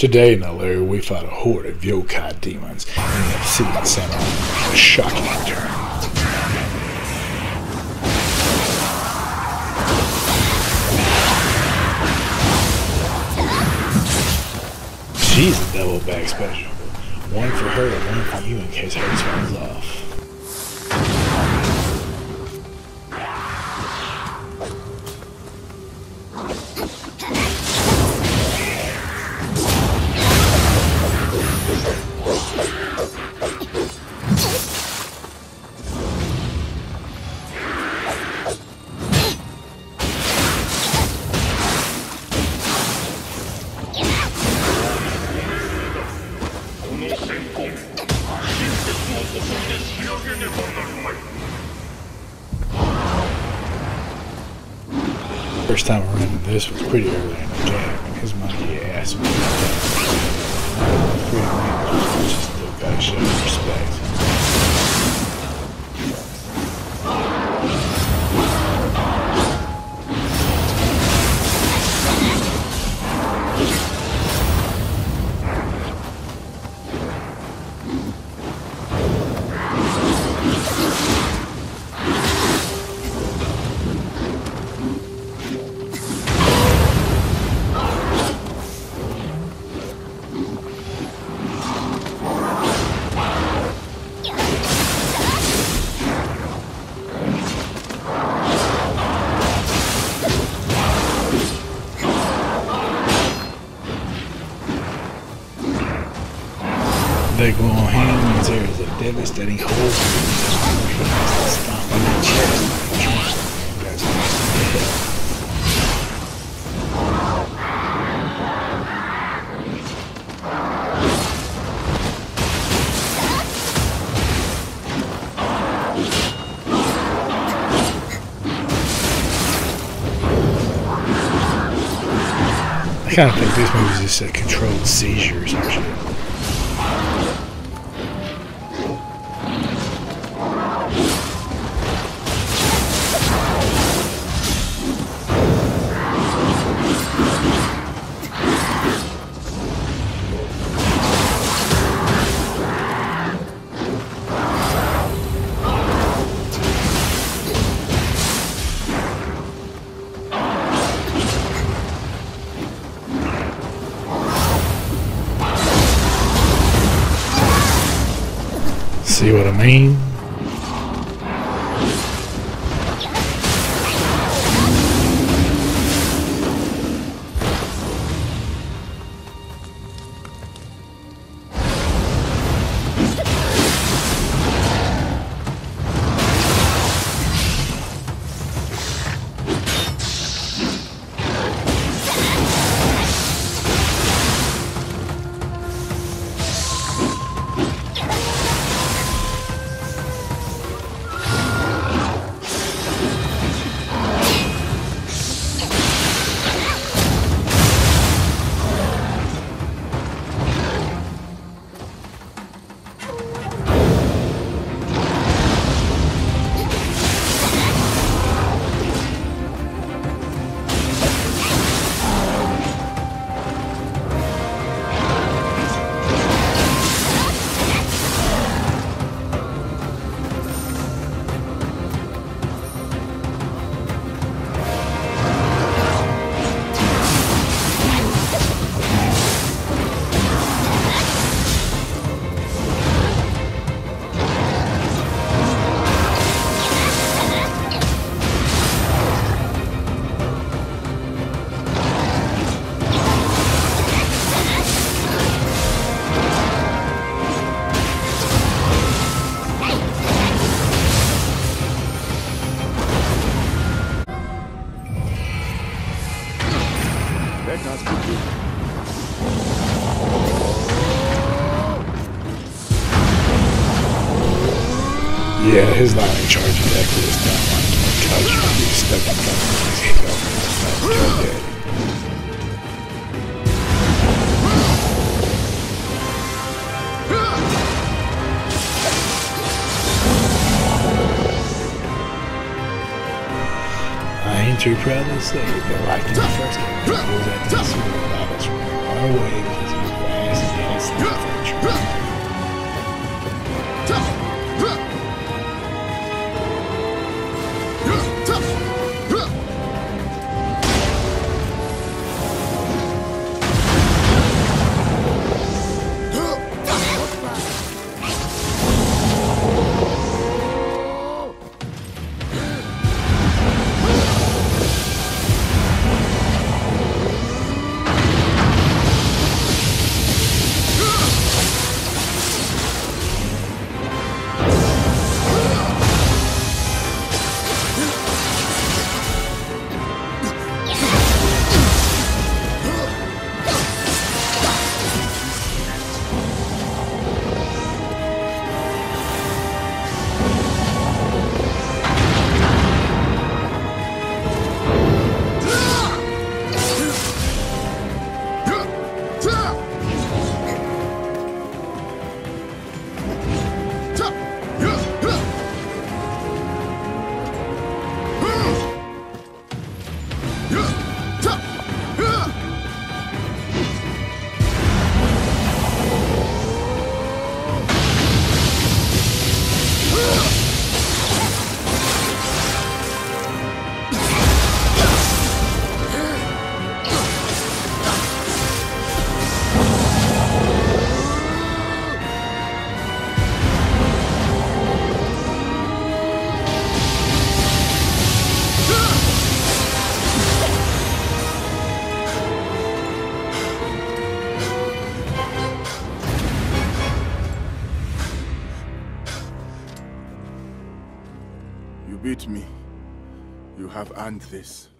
Today in the lair, we fought a horde of yokai demons in the obsidian center. A shocking turn. She's a double bag special. One for her and one for you in case hers falls off. First time I ran this was pretty early in the game. His monkey ass was just still gotta show respect. They go on hand means there is a devastating hole in the stomp on the chest. I kind of think this movie is just a controlled seizure or some shit. See what I mean? Yeah, his line in charge of that this time. Like, you be stuck in front of his head. I ain't too proud to say, but like in the first game, I was at this, I was running away because he was beat me. You have earned this.